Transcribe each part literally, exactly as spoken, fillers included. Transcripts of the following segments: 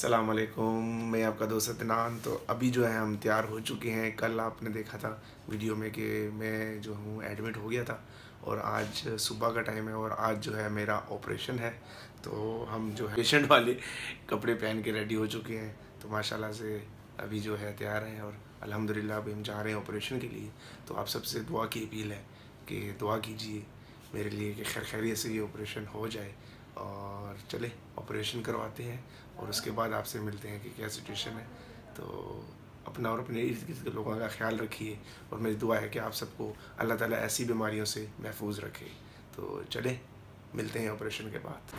अस्सलाम वालेकुम, मैं आपका दोस्त अदनान। तो अभी जो है हम तैयार हो चुके हैं। कल आपने देखा था वीडियो में कि मैं जो हूँ एडमिट हो गया था और आज सुबह का टाइम है और आज जो है मेरा ऑपरेशन है। तो हम जो है पेशेंट वाले कपड़े पहन के रेडी हो चुके हैं। तो माशाल्लाह से अभी जो है तैयार हैं और अल्हम्दुलिल्लाह अभी हम जा रहे हैं ऑपरेशन के लिए। तो आप सबसे दुआ की अपील है कि दुआ कीजिए मेरे लिए कि खैर खैरियत से ये ऑपरेशन हो जाए और चले ऑपरेशन करवाते हैं और उसके बाद आपसे मिलते हैं कि क्या सिचुएशन है। तो अपना और अपने इर्द गिर्द के लोगों का ख्याल रखिए और मेरी दुआ है कि आप सबको अल्लाह ताला ऐसी बीमारियों से महफूज रखे। तो चले मिलते हैं ऑपरेशन के बाद।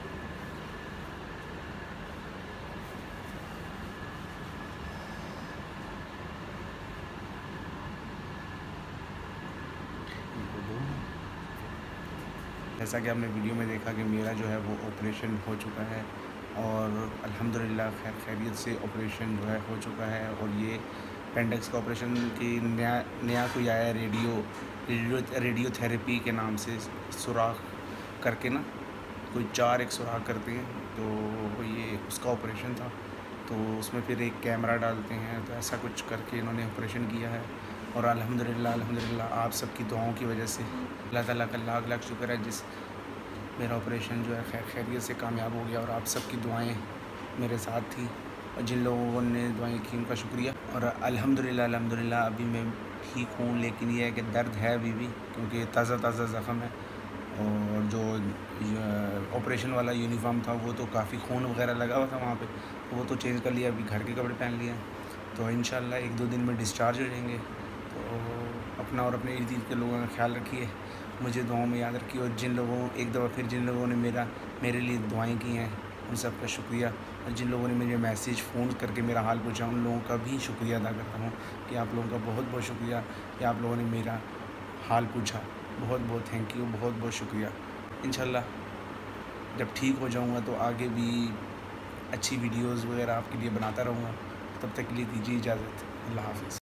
जैसा कि आपने वीडियो में देखा कि मेरा जो है वो ऑपरेशन हो चुका है और अल्हम्दुलिल्लाह खैर खैरियत से ऑपरेशन जो है हो चुका है। और ये पेंडेक्स का ऑपरेशन की नया नया कोई आया है रेडियो रेडियो रेडियोथेरेपी के नाम से सुराख करके ना, कोई चार एक सुराख करते हैं। तो ये उसका ऑपरेशन था। तो उसमें फिर एक कैमरा डालते हैं, तो ऐसा कुछ करके इन्होंने ऑपरेशन किया है। और अल्हम्दुलिल्लाह अल्हम्दुलिल्लाह आप सबकी दुआओं की वजह से अल्लाह ताला का लाख लाख शुक्र है जिस मेरा ऑपरेशन जो है खैर खैरियत से कामयाब हो गया। और आप सबकी दुआएं मेरे साथ थी और जिन लोगों ने दुआएं की उनका शुक्रिया। और अल्हम्दुलिल्लाह अल्हम्दुलिल्लाह अभी मैं ठीक हूँ, लेकिन यह है कि दर्द है अभी भी, क्योंकि ताज़ा ताज़ा ज़ख़म है। और जो ऑपरेशन वाला यूनिफॉर्म था वो तो काफ़ी खून वगैरह लगा हुआ था वहाँ पे, तो वो तो चेंज कर लिया, अभी घर के कपड़े पहन लिए। तो इंशाल्लाह एक दो दिन में डिस्चार्ज हो जाएंगे। तो अपना और अपने इर्द गिर्द के लोगों का ख्याल रखिए, मुझे दुआओं में याद रखिए। और जिन लोगों एक दफ़ा फिर जिन लोगों ने मेरा मेरे लिए दुआएं की हैं उन सब का शुक्रिया। और जिन लोगों ने मुझे मैसेज फ़ोन करके मेरा हाल पूछा उन लोगों का भी शुक्रिया अदा करता हूँ कि आप लोगों का बहुत बहुत शुक्रिया कि आप लोगों ने मेरा हाल पूछा। बहुत बहुत थैंक यू, बहुत बहुत शुक्रिया। इंशाल्लाह जब ठीक हो जाऊँगा तो आगे भी अच्छी वीडियोज़ वगैरह आपके लिए बनाता रहूँगा। तब तक के लिए दीजिए इजाज़त। अल्लाह हाफ़िज़।